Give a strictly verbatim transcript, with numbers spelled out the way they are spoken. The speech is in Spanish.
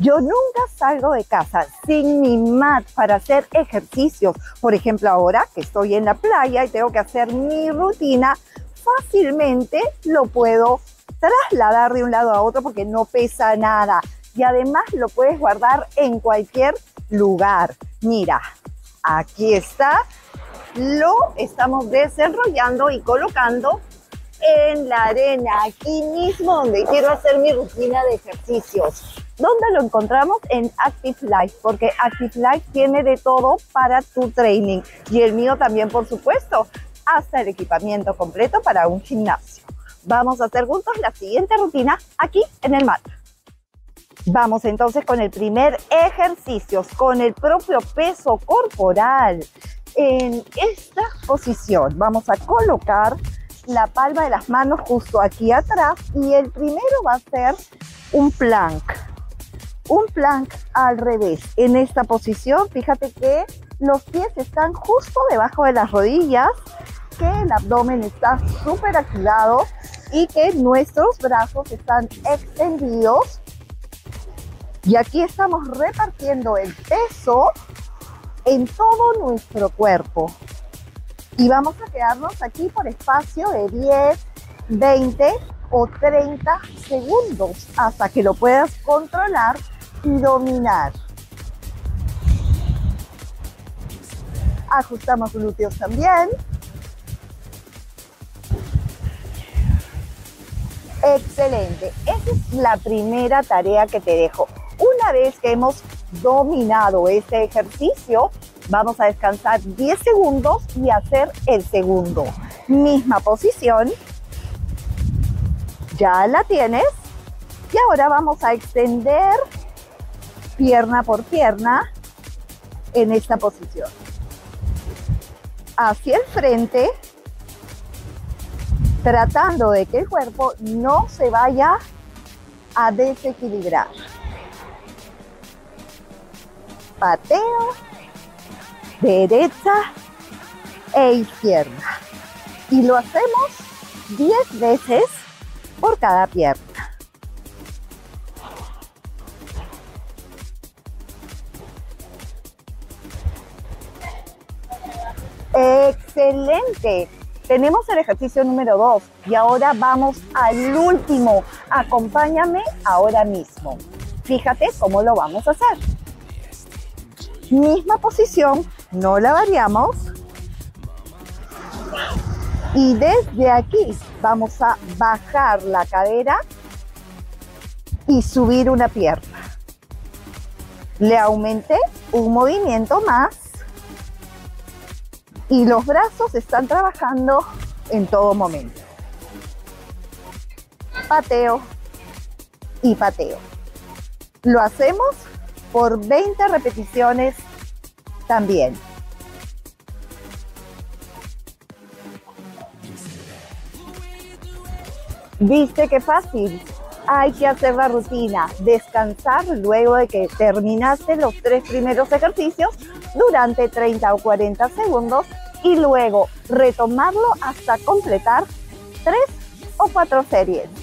Yo nunca salgo de casa sin mi mat para hacer ejercicios. Por ejemplo, ahora que estoy en la playa y tengo que hacer mi rutina, fácilmente lo puedo trasladar de un lado a otro porque no pesa nada. Y además lo puedes guardar en cualquier lugar. Mira, aquí está. Lo estamos desenrollando y colocando en la arena, aquí mismo donde quiero hacer mi rutina de ejercicios. ¿Dónde lo encontramos? En Active Life, porque Active Life tiene de todo para tu training. Y el mío también, por supuesto, hasta el equipamiento completo para un gimnasio. Vamos a hacer juntos la siguiente rutina aquí en el mat. Vamos entonces con el primer ejercicio, con el propio peso corporal. En esta posición vamos a colocar la palma de las manos justo aquí atrás y el primero va a ser un plank. Un plank al revés. En esta posición, fíjate que los pies están justo debajo de las rodillas, que el abdomen está súper activado y que nuestros brazos están extendidos. Y aquí estamos repartiendo el peso en todo nuestro cuerpo. Y vamos a quedarnos aquí por espacio de diez, veinte o treinta segundos hasta que lo puedas controlar y dominar. Ajustamos glúteos también. Excelente. Esa es la primera tarea que te dejo. Una vez que hemos dominado este ejercicio, vamos a descansar diez segundos y hacer el segundo. Misma posición. Ya la tienes. Y ahora vamos a extender pierna por pierna en esta posición. Hacia el frente, tratando de que el cuerpo no se vaya a desequilibrar. Pateo, derecha e izquierda. Y lo hacemos diez veces por cada pierna. ¡Excelente! Tenemos el ejercicio número dos y ahora vamos al último. Acompáñame ahora mismo. Fíjate cómo lo vamos a hacer. Misma posición, no la variamos. Y desde aquí vamos a bajar la cadera y subir una pierna. Le aumenté un movimiento más. Y los brazos están trabajando en todo momento. Pateo y pateo. Lo hacemos por veinte repeticiones también. ¿Viste qué fácil? Hay que hacer la rutina, descansar luego de que terminaste los tres primeros ejercicios durante treinta o cuarenta segundos y luego retomarlo hasta completar tres o cuatro series.